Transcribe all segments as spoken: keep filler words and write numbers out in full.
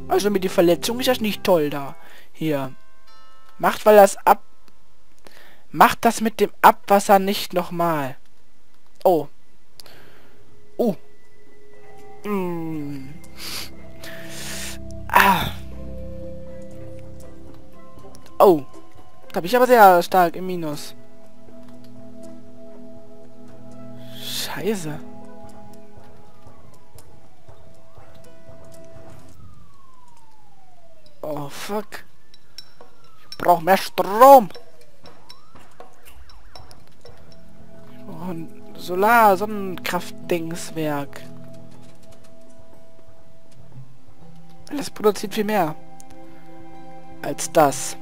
Also mit der Verletzung ist das nicht toll da. Hier. Macht weil das ab... Macht das mit dem Abwasser nicht nochmal. Oh. Oh. Mm. Ah. Oh. Da bin ich aber sehr stark im Minus. Scheiße. Oh, fuck. Ich brauche mehr Strom. Ich brauche ein Solar-Sonnenkraft-Dingswerk. Das produziert viel mehr. Als das.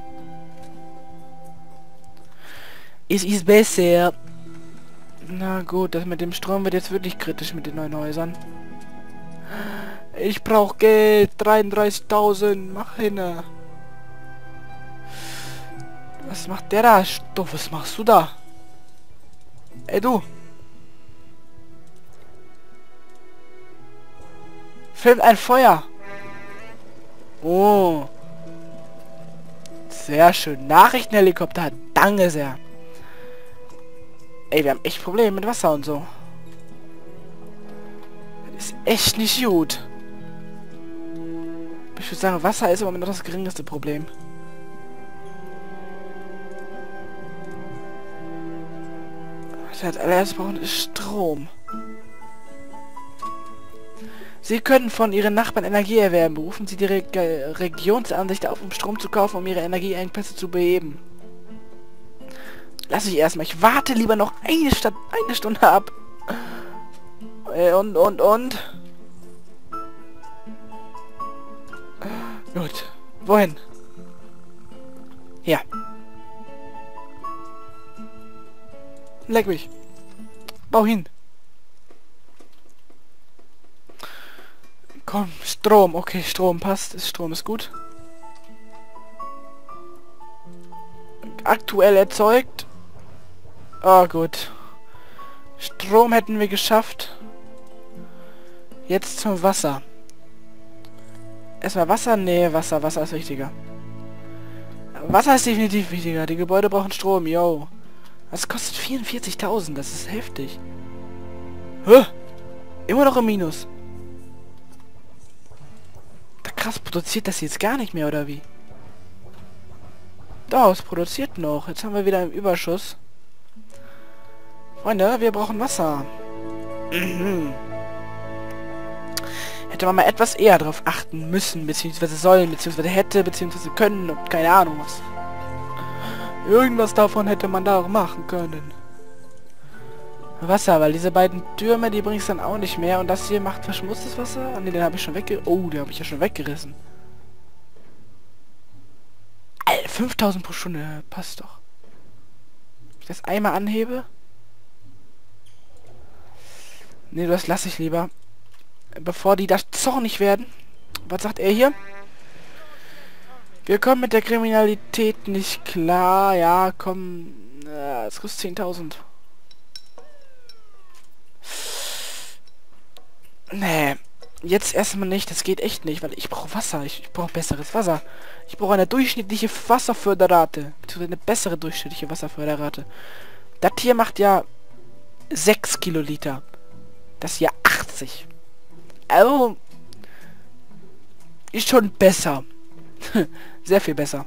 Es ist besser. Na gut, das mit dem Strom wird jetzt wirklich kritisch mit den neuen Häusern. Ich brauche Geld. dreiunddreißigtausend. Mach hin. Was macht der da? Stoff, was machst du da? Ey, du. Filmt ein Feuer. Oh. Sehr schön. Nachrichtenhelikopter. Danke sehr. Ey, wir haben echt Probleme mit Wasser und so. Das ist echt nicht gut. Ich würde sagen, Wasser ist im Moment noch das geringste Problem. Was wir als allererstes brauchen, ist Strom. Sie können von Ihren Nachbarn Energie erwerben. Berufen Sie die Re Regionsansicht auf, um Strom zu kaufen, um Ihre Energieengpässe zu beheben. Lass ich erstmal. Ich warte lieber noch eine, Stadt, eine Stunde ab. Äh, und, und, und. Gut. Wohin? Ja. Leck mich. Bau hin. Komm, Strom. Okay, Strom passt. Strom ist gut. Aktuell erzeugt. Oh gut. Strom hätten wir geschafft. Jetzt zum Wasser. Erstmal Wasser? Nee, Wasser. Wasser ist wichtiger. Wasser ist definitiv wichtiger. Die Gebäude brauchen Strom. Yo. Das kostet vierundvierzigtausend. Das ist heftig. Huh. Immer noch im Minus. Da krass, produziert das jetzt gar nicht mehr, oder wie? Doch, es produziert noch. Jetzt haben wir wieder einen Überschuss. Freunde, wir brauchen Wasser. Mhm. Hätte man mal etwas eher drauf achten müssen, beziehungsweise sollen, beziehungsweise hätte, beziehungsweise können und keine Ahnung was. Irgendwas davon hätte man da auch machen können. Wasser, weil diese beiden Türme, die bringst dann auch nicht mehr. Und das hier macht verschmutztes Wasser. Ah, ne, den habe ich schon wegge... Oh, den habe ich ja schon weggerissen. Alter, fünftausend pro Stunde. Passt doch. Wenn ich das einmal anhebe... Ne, das lasse ich lieber. Bevor die da zornig werden. Was sagt er hier? Wir kommen mit der Kriminalität nicht klar. Ja, komm. Äh, es kostet zehntausend. Nee. Jetzt erstmal nicht. Das geht echt nicht, weil ich brauche Wasser. Ich, ich brauche besseres Wasser. Ich brauche eine durchschnittliche Wasserförderrate. Beziehungsweise eine bessere durchschnittliche Wasserförderrate. Das hier macht ja sechs Kiloliter. Das hier achtzig. Also ist schon besser. Sehr viel besser.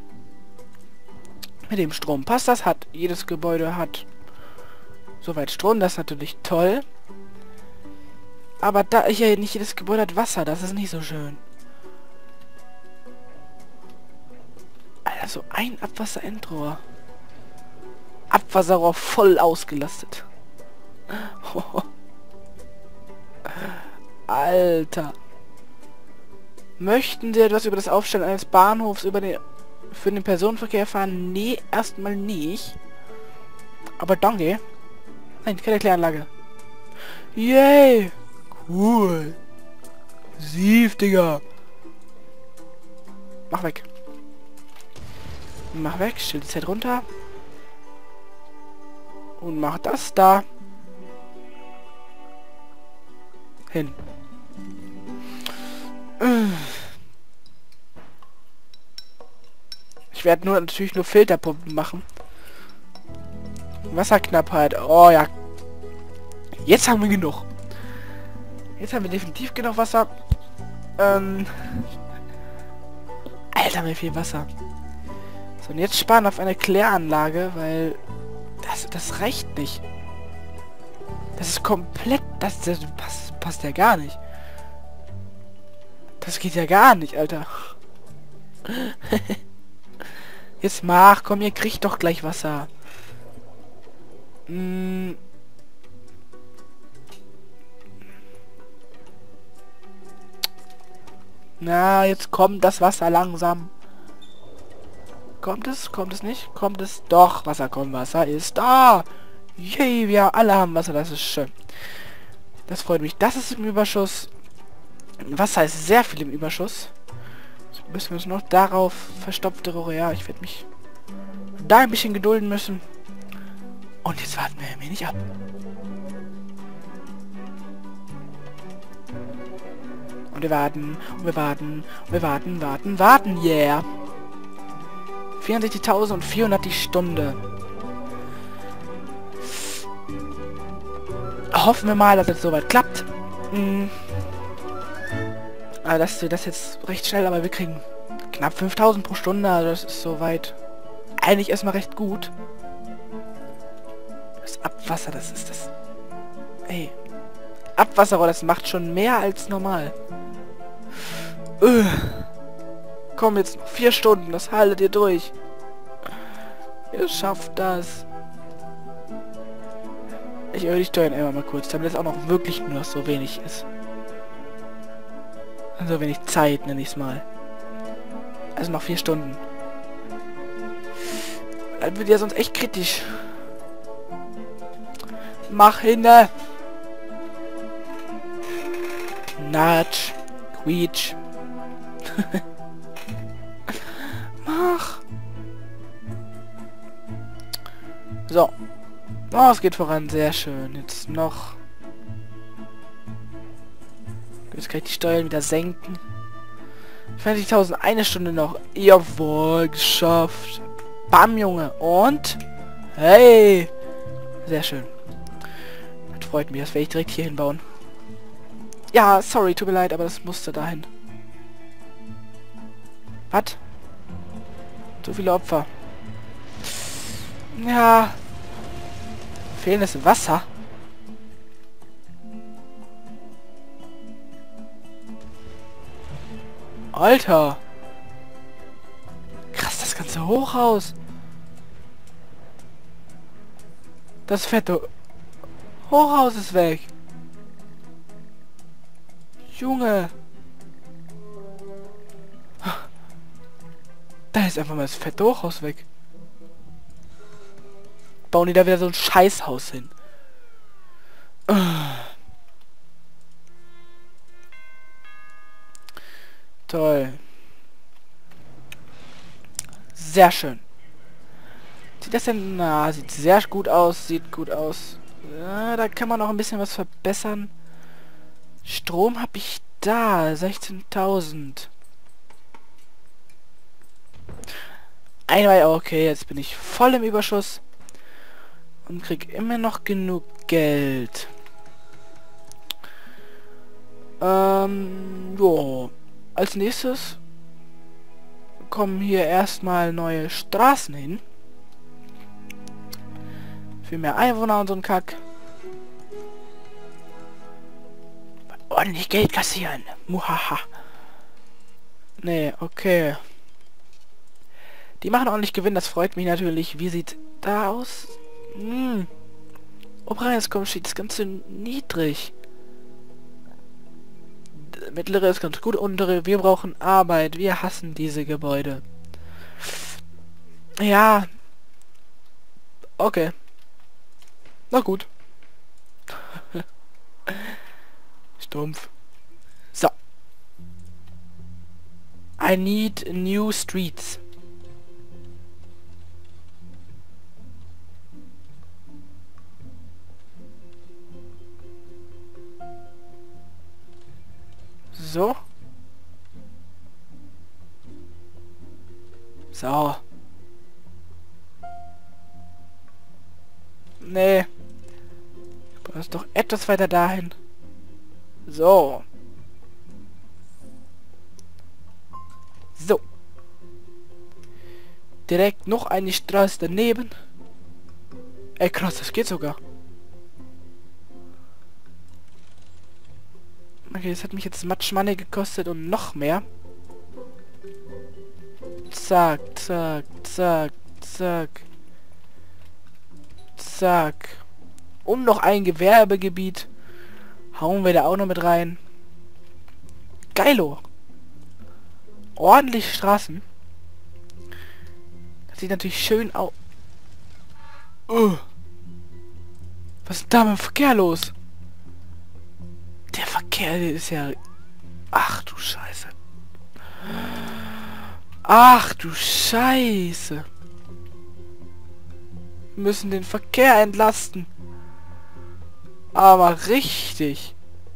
Mit dem Strom passt das. Hat jedes Gebäude hat soweit Strom. Das ist natürlich toll. Aber da hier nicht jedes Gebäude hat Wasser. Das ist nicht so schön. Also ein Abwasserendrohr. Abwasserrohr voll ausgelastet. Alter. Möchten Sie etwas über das Aufstellen eines Bahnhofs über den für den Personenverkehr erfahren? Nee, erstmal nicht. Aber danke. Nein, keine Kläranlage. Yay! Cool. Sief, Digga. Mach weg. Mach weg, stell die Zeit runter. Und mach das da. Hin. werde nur natürlich nur Filterpumpen machen. Wasserknappheit. Oh ja. Jetzt haben wir genug. Jetzt haben wir definitiv genug Wasser. Ähm. Alter, wie viel Wasser. So, und jetzt sparen auf eine Kläranlage, weil das, das reicht nicht. Das ist komplett... Das, das passt, passt ja gar nicht. Das geht ja gar nicht, Alter. Jetzt mach, komm, ihr kriegt doch gleich Wasser. Hm. Na, jetzt kommt das Wasser langsam. Kommt es? Kommt es nicht? Kommt es? Doch, Wasser kommt. Wasser ist da. Yay, wir alle haben Wasser. Das ist schön. Das freut mich. Das ist im Überschuss. Wasser ist sehr viel im Überschuss. Jetzt müssen wir uns noch darauf verstopfte Rohre. Ja, ich werde mich da ein bisschen gedulden müssen. Und jetzt warten wir ein wenig ab. Und wir warten, und wir warten, und wir warten, warten, warten, yeah. vierundsechzigtausendvierhundert die Stunde. Hoffen wir mal, dass es soweit klappt. Hm. Aber dass wir das jetzt recht schnell, aber wir kriegen knapp fünftausend pro Stunde, also das ist soweit eigentlich erstmal recht gut. Das Abwasser, das ist das... Ey. Abwasser, das macht schon mehr als normal. Öh. Komm, jetzt noch vier Stunden, das haltet ihr durch. Ihr schafft das. Ich erhöhe die Steuern immer mal kurz, damit es auch noch wirklich nur noch so wenig ist. So wenig Zeit, nenne ich es mal. Also noch vier Stunden. Das wird ja sonst echt kritisch. Mach hinne! Natsch. Quietsch. Mach! So. Oh, es geht voran. Sehr schön. Jetzt noch... Jetzt kann ich die Steuern wieder senken. zwanzigtausend, eine Stunde noch. Jawohl, geschafft. Bam, Junge. Und? Hey! Sehr schön. Das freut mich. Das werde ich direkt hier hinbauen. Ja, sorry, tut mir leid, aber das musste dahin. Was? So viele Opfer. Ja. Fehlendes Wasser. Alter. Krass, das ganze Hochhaus. Das fette Hochhaus ist weg. Junge. Da ist einfach mal das fette Hochhaus weg. Bauen die da wieder so ein Scheißhaus hin. Toll. Sehr schön. Sieht das denn... Na, sieht sehr gut aus. Sieht gut aus. Ja, da kann man noch ein bisschen was verbessern. Strom habe ich da. sechzehntausend. Einmal... Okay, jetzt bin ich voll im Überschuss. Und krieg immer noch genug Geld. Ähm... Jo. Als nächstes kommen hier erstmal neue Straßen hin. Für mehr Einwohner und so ein Kack. Ordentlich Geld kassieren. Muhaha. Nee, okay. Die machen ordentlich Gewinn, das freut mich natürlich. Wie sieht da aus? Hm. Obereins kommt steht das Ganze niedrig. Mittlere ist ganz gut, untere, wir brauchen Arbeit, wir hassen diese Gebäude. Ja. Okay. Na gut. Stumpf. So. I need new streets. So. So. Nee. Du ist doch etwas weiter dahin. So. So. Direkt noch eine Straße daneben. Ey, krass, das geht sogar. Okay, das hat mich jetzt Much Money gekostet und noch mehr. Zack, zack, zack, zack. Zack. Und noch ein Gewerbegebiet. Hauen wir da auch noch mit rein. Geilo. Ordentlich Straßen. Das sieht natürlich schön aus. Uh. Was ist da mit dem Verkehr los? Der Verkehr, der ist ja... Ach du Scheiße. Ach du Scheiße. Wir müssen den Verkehr entlasten. Aber richtig.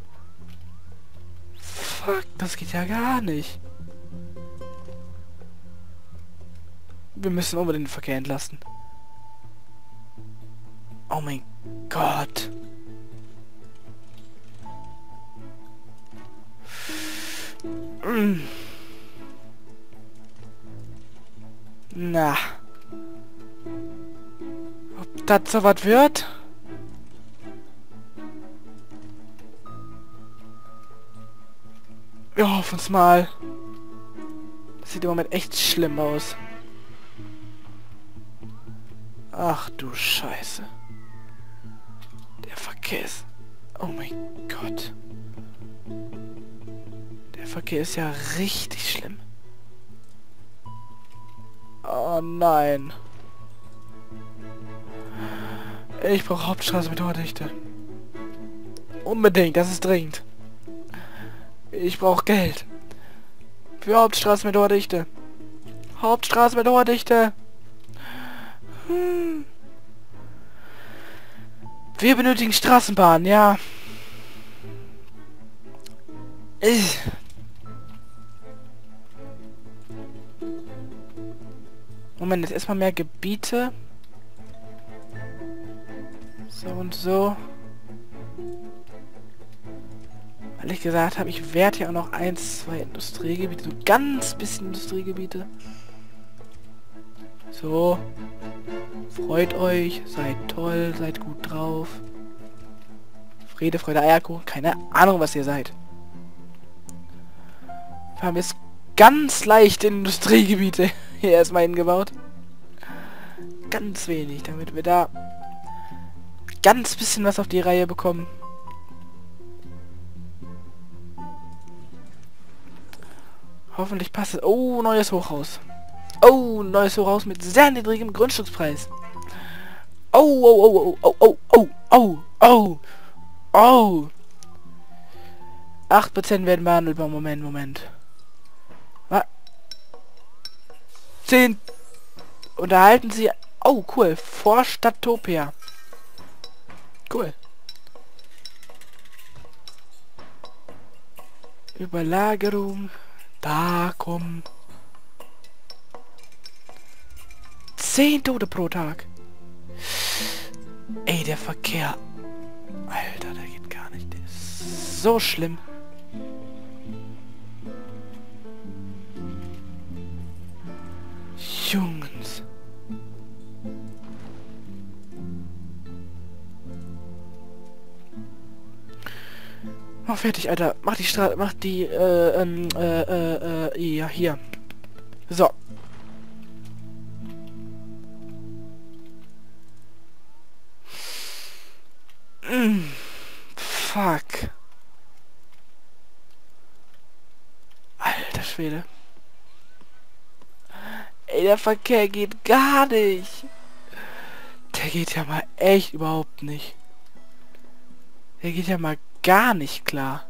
Fuck, das geht ja gar nicht. Wir müssen unbedingt den Verkehr entlasten. Oh mein Gott. Mm. Na. Ob das so was wird? Wir hoffen es mal. Das sieht im Moment echt schlimm aus. Ach du Scheiße. Der Verkehr ist... Oh mein Gott. Der Verkehr ist ja richtig schlimm. Oh nein. Ich brauche Hauptstraße mit hoher Dichte. Unbedingt, das ist dringend. Ich brauche Geld. Für Hauptstraße mit hoher Dichte. Hauptstraße mit hoher Dichte. Hm. Wir benötigen Straßenbahn, ja. Ich. Moment, jetzt erstmal mehr Gebiete. So und so. Weil ich gesagt habe, ich werde ja auch noch ein, zwei Industriegebiete, so ganz bisschen Industriegebiete. So. Freut euch, seid toll, seid gut drauf. Friede, Freude, Eierkuchen, keine Ahnung, was ihr seid. Wir haben jetzt ganz leicht Industriegebiete hier erstmal hingebaut. Ganz wenig, damit wir da ganz bisschen was auf die Reihe bekommen. Hoffentlich passt es. Oh, neues Hochhaus. Oh, neues Hochhaus mit sehr niedrigem Grundstückspreis. Oh, oh, oh, oh, oh, oh, oh, oh, oh, oh. acht Prozent werden behandelbar. Moment, Moment. Was? zehn. Unterhalten Sie... Oh, cool. Vorstadtopia. Cool. Überlagerung. Da kommen... zehn Tote pro Tag. Ey, der Verkehr. Alter, der geht gar nicht. Der ist so schlimm. Jungs. Mach fertig, Alter. Mach die Straße, mach die, äh, ähm, äh, äh, äh, ja, hier. So. Mm, fuck. Alter Schwede. Ey, der Verkehr geht gar nicht. Der geht ja mal echt überhaupt nicht. Der geht ja mal gar nicht klar.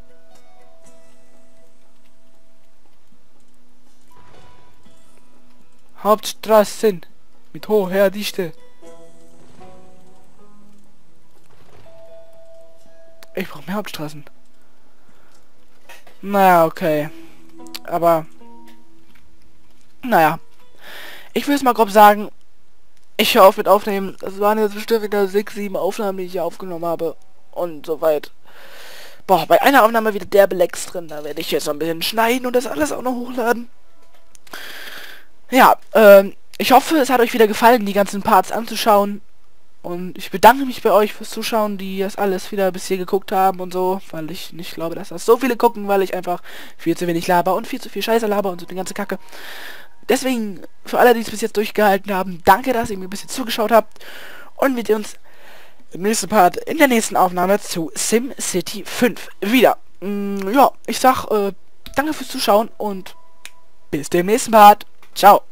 Hauptstraßen mit hoher Dichte. Ich brauche mehr Hauptstraßen. Naja, okay. Aber... Naja. Ich will es mal grob sagen. Ich höre auf mit Aufnehmen. Das waren jetzt bestimmt wieder sechs, sieben Aufnahmen, die ich hier aufgenommen habe. Und soweit. Boah, bei einer Aufnahme wieder derbe Lecks drin. Da werde ich jetzt noch ein bisschen schneiden und das alles auch noch hochladen. Ja, ähm, ich hoffe, es hat euch wieder gefallen, die ganzen Parts anzuschauen. Und ich bedanke mich bei euch fürs Zuschauen, die das alles wieder bis hier geguckt haben und so. Weil ich nicht glaube, dass das so viele gucken, weil ich einfach viel zu wenig laber und viel zu viel Scheiße laber und so die ganze Kacke. Deswegen, für alle, die es bis jetzt durchgehalten haben, danke, dass ihr mir ein bisschen zugeschaut habt. Und wir sehen uns im nächsten Part in der nächsten Aufnahme zu SimCity fünf wieder. Mm, ja, ich sag, äh, danke fürs Zuschauen und bis dem nächsten Part. Ciao.